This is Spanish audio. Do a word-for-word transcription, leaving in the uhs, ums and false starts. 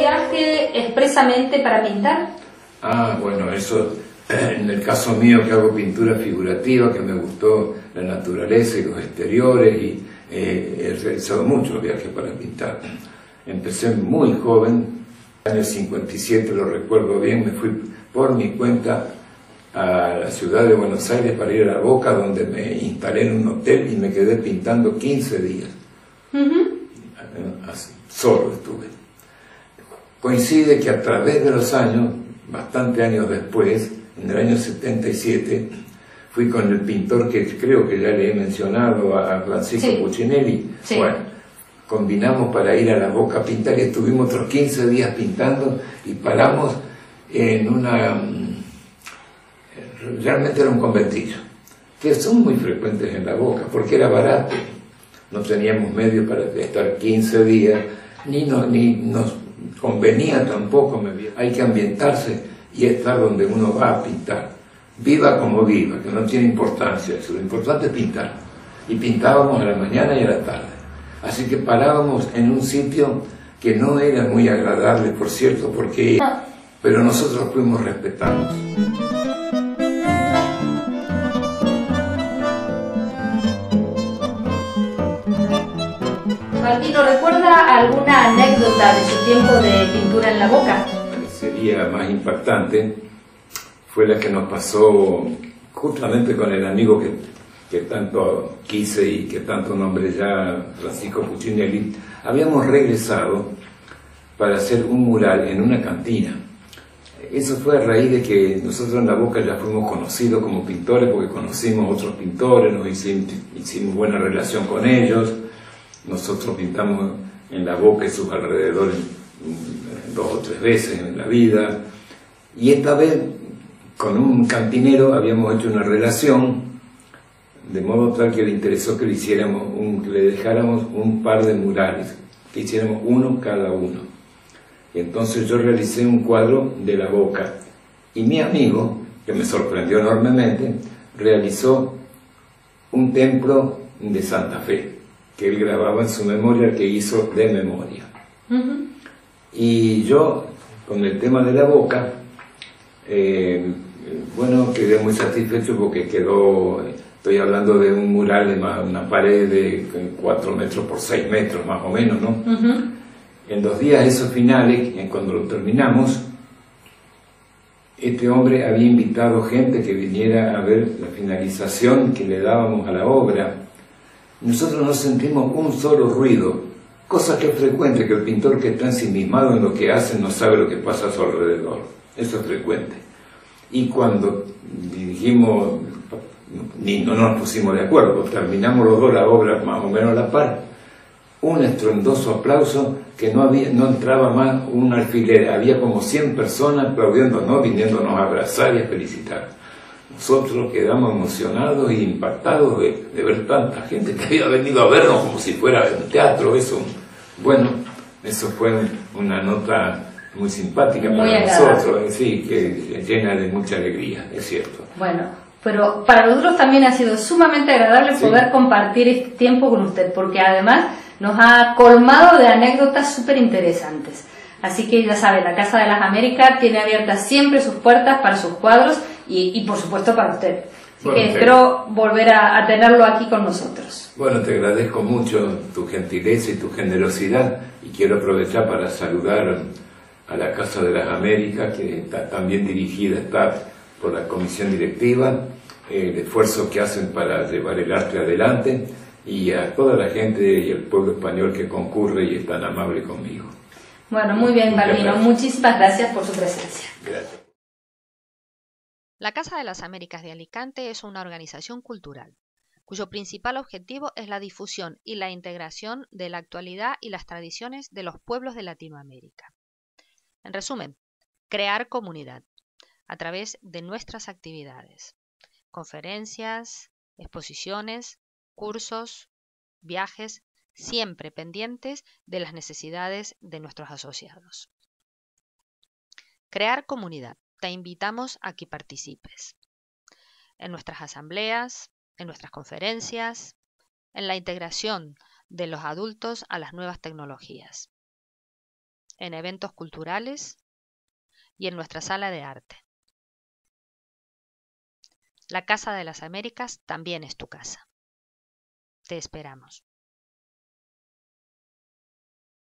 viaje expresamente para pintar? Ah, bueno, eso, en el caso mío que hago pintura figurativa, que me gustó la naturaleza y los exteriores, y eh, he realizado muchos viajes para pintar. Empecé muy joven, en el año cincuenta y siete, lo recuerdo bien, me fui por mi cuenta a la ciudad de Buenos Aires para ir a La Boca, donde me instalé en un hotel y me quedé pintando quince días. Uh-huh. Así, solo estuve. Coincide que a través de los años, bastante años después, en el año setenta y siete, fui con el pintor que creo que ya le he mencionado, a Francisco sí. Puccinelli. Sí. Bueno, combinamos para ir a La Boca a pintar y estuvimos otros quince días pintando y paramos en una... Realmente era un conventillo, que son muy frecuentes en La Boca, porque era barato. No teníamos medios para estar quince días, ni, no, ni nos convenía tampoco. Hay que ambientarse y estar donde uno va a pintar. Viva como viva, que no tiene importancia eso. Lo importante es pintar. Y pintábamos a la mañana y a la tarde. Así que parábamos en un sitio que no era muy agradable, por cierto, porque... pero nosotros fuimos respetados. Martino, ¿recuerda alguna anécdota de su tiempo de pintura en La Boca? Sería más impactante, fue la que nos pasó justamente con el amigo que, que tanto quise y que tanto nombré ya, Francisco Puccinelli. Habíamos regresado para hacer un mural en una cantina. Eso fue a raíz de que nosotros en La Boca ya fuimos conocidos como pintores, porque conocimos otros pintores, nos hicimos, hicimos buena relación con ellos. Nosotros pintamos en La Boca y sus alrededores dos o tres veces en la vida, y esta vez con un cantinero habíamos hecho una relación de modo tal que le interesó que le hiciéramos un, que le dejáramos un par de murales, que hiciéramos uno cada uno. Y entonces yo realicé un cuadro de La Boca y mi amigo, que me sorprendió enormemente, realizó un templo de Santa Fe que él grababa en su memoria, que hizo de memoria. Uh-huh. Y yo, con el tema de La Boca, eh, bueno, quedé muy satisfecho porque quedó, estoy hablando de un mural de más, una pared de cuatro metros por seis metros más o menos, ¿no? Uh-huh. En los días esos finales, cuando lo terminamos, este hombre había invitado gente que viniera a ver la finalización que le dábamos a la obra. Nosotros no sentimos un solo ruido, cosa que es frecuente, que el pintor que está ensimismado en lo que hace no sabe lo que pasa a su alrededor. Eso es frecuente. Y cuando dijimos, ni no nos pusimos de acuerdo, terminamos los dos la obra más o menos a la par, un estruendoso aplauso que no, había, no entraba más un alfiler, había como cien personas aplaudiéndonos, viniéndonos a abrazar y a felicitar. Nosotros quedamos emocionados e impactados de, de ver tanta gente que había venido a vernos como si fuera un teatro. Eso, bueno, eso fue una nota muy simpática muy para agradable. Nosotros, sí, que llena de mucha alegría, es cierto. Bueno, pero para nosotros también ha sido sumamente agradable sí. poder compartir este tiempo con usted, porque además nos ha colmado de anécdotas súper interesantes. Así que ya sabe, la Casa de las Américas tiene abiertas siempre sus puertas para sus cuadros y, y por supuesto para usted. Así bueno, que te... espero volver a, a tenerlo aquí con nosotros. Bueno, te agradezco mucho tu gentileza y tu generosidad y quiero aprovechar para saludar a la Casa de las Américas, que está también dirigida está por la comisión directiva, el esfuerzo que hacen para llevar el arte adelante y a toda la gente y el pueblo español que concurre y es tan amable conmigo. Bueno, muy bien, Balbino. Muchísimas gracias por su presencia. Gracias. La Casa de las Américas de Alicante es una organización cultural, cuyo principal objetivo es la difusión y la integración de la actualidad y las tradiciones de los pueblos de Latinoamérica. En resumen, crear comunidad a través de nuestras actividades, conferencias, exposiciones, cursos, viajes, siempre pendientes de las necesidades de nuestros asociados. Crear comunidad. Te invitamos a que participes en nuestras asambleas, en nuestras conferencias, en la integración de los adultos a las nuevas tecnologías. en eventos culturales y en nuestra sala de arte. La Casa de las Américas también es tu casa. Te esperamos.